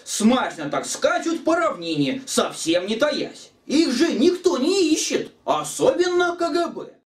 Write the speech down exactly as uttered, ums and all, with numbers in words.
смачно так скачут по равнине, совсем не таясь. Их же никто не ищет, особенно ка гэ бэ.